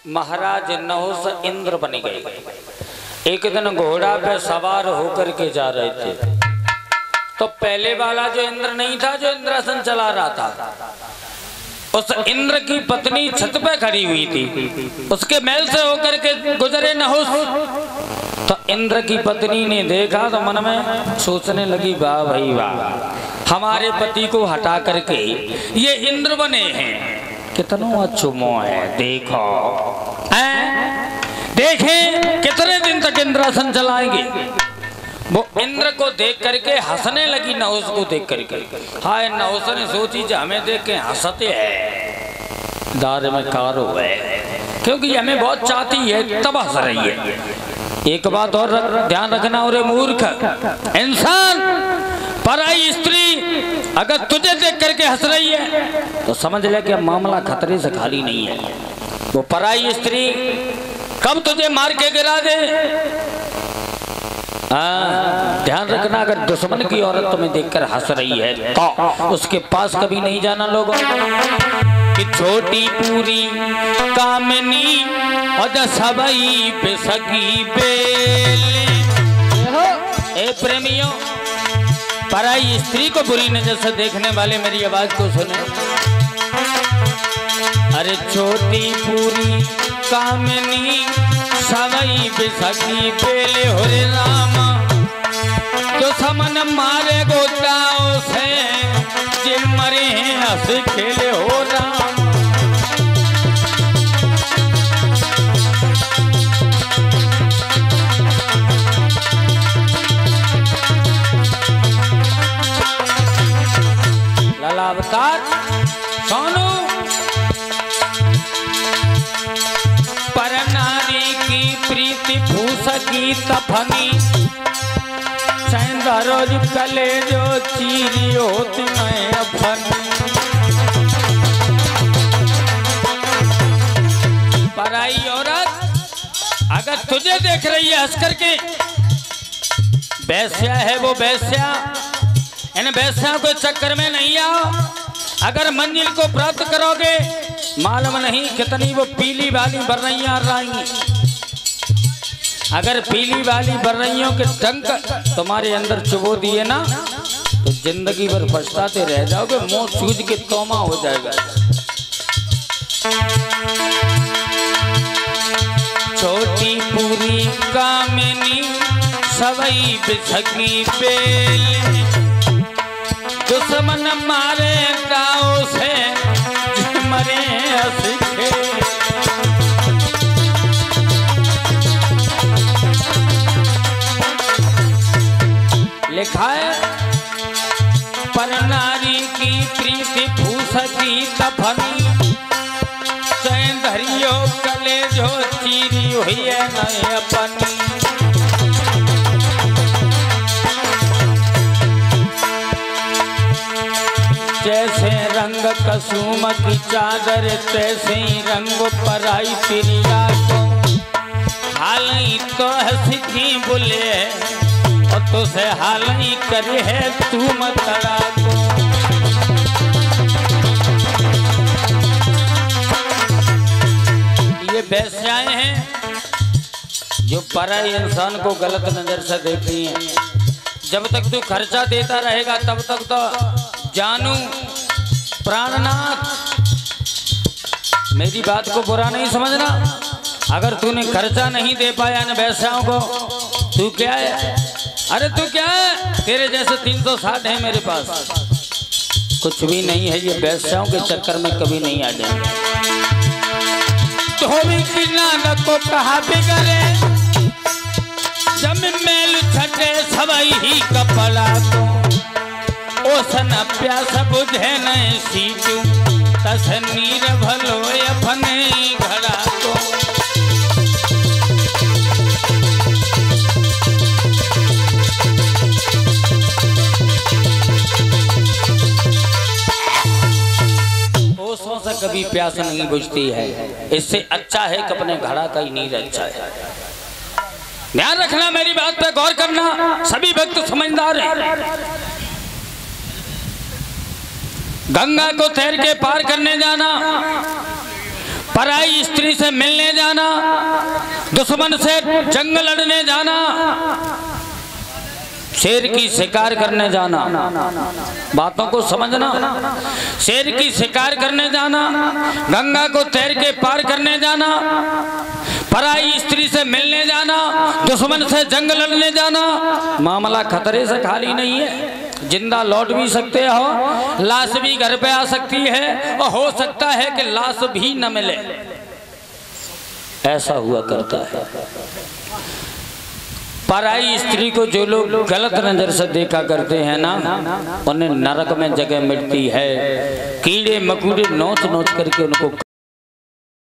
महाराज नहुष इंद्र बन गए। एक दिन घोड़ा पे सवार होकर के जा रहे थे, तो पहले वाला जो इंद्र नहीं था, जो इंद्रासन चला रहा था, उस इंद्र की पत्नी छत पे खड़ी हुई थी। उसके महल से होकर के गुजरे नहुष, तो इंद्र की पत्नी ने देखा तो मन में सोचने लगी, वाह भाई वाह, हमारे पति को हटा करके ये इंद्र बने हैं, कितना अच्छा मोह है। देखो देखें कितने दिन तक इंद्रासन चलाएंगे। वो इंद्र को देख करके हंसने लगी, नहुष को देख करके। हाय, नहुष ने सोची जो हमें देख के हंसते हैं, दार में कारो है, क्योंकि हमें बहुत चाहती है तब हंस रही है। एक बात और ध्यान रखना, और मूर्ख इंसान, पराई स्त्री अगर तुझे देख करके हंस रही है तो समझ ले कि मामला खतरे से खाली नहीं है। वो पराई स्त्री कब तुझे मार के गिरा दे। ध्यान रखना, अगर दुश्मन की औरत तुम्हें देखकर हंस रही है तो उसके पास कभी नहीं जाना लोगों कि छोटी पूरी कामनी और सबई पे सकी बेली। ए प्रेमियों, पराई स्त्री को बुरी नजर से देखने वाले मेरी आवाज को सुने। अरे छोटी पूरी कामनी सवई बिसकी बेले हो रे रामा, जो समन मारे गोताओं से जे मरे हैं हंस खेले हो राम। लाला अवतार सोनू, पर नारी की प्रीति भूसकी तफनी, रोज कले जो चीरी होती मैं अपनी। पराई औरत अगर तुझे देख रही है हंस करके, वैश्या है वो वैश्या, इन वैश्या को चक्कर में नहीं आओ। अगर मंजिल को प्राप्त करोगे, मालूम नहीं कितनी वो पीली वाली बर्रैयां आएंगी। अगर पीली वाली बर्रैयों के डंक तुम्हारे अंदर चुबो दिए ना, तो जिंदगी भर पछताते रह जाओगे, मुंह सूझ के तोमा हो जाएगा। छोटी पूरी कामिनी सवई बिछकी बेली, दुश्मन मारे गाँव से मरे सीखे। लिखा है, पर नारी की प्रीति भूसकी तफनी, सैंधरियो कले जो चीरी हुई है नए अपनी। जैसे रंग कसुम की चादर, तैसे ही रंग पराई प्रिया को, हाल ही तो हंसी बोले और तुझे हाल ही करे है तू मतड़ा को। ये वैश्याएं हैं जो पराई इंसान को गलत नजर से देखती हैं। जब तक तू खर्चा देता रहेगा तब तक तो जानू प्राणनाथ, मेरी बात को बुरा नहीं समझना। अगर तूने खर्चा नहीं दे पाया न वैश्याओं को, तू क्या है? अरे तू क्या है? तेरे जैसे 360 है मेरे पास, कुछ भी नहीं है। ये वैश्याओं के चक्कर में कभी नहीं आ जाएंगे। धोबी की नानक को कहा बिगड़े, जब मेल छटे सबई ही कपड़ा को, ओसन प्यास बुझे नहीं सीचू, तस नीर भलो अपने घड़ा को। ओसों से कभी प्यास नहीं बुझती है। इससे अच्छा है कि अपने घड़ा का ही नीर अच्छा है। ध्यान रखना, मेरी बात पे गौर करना, सभी भक्त समझदार हैं। गंगा को तैर के पार करने जाना, पराई स्त्री से मिलने जाना, दुश्मन से जंग लड़ने जाना, शेर की शिकार करने जाना, बातों को समझना, शेर की शिकार करने जाना, गंगा को तैर के पार करने जाना, पराई स्त्री से मिलने जाना, दुश्मन से जंग लड़ने जाना, मामला खतरे से खाली नहीं है। जिंदा लौट भी सकते हो, लाश भी घर पे आ सकती है और हो सकता है कि लाश भी न मिले, ऐसा हुआ करता है। पराई स्त्री को जो लोग गलत नजर से देखा करते हैं ना, उन्हें नरक में जगह मिलती है। कीड़े मकोड़े नोच नोच करके उनको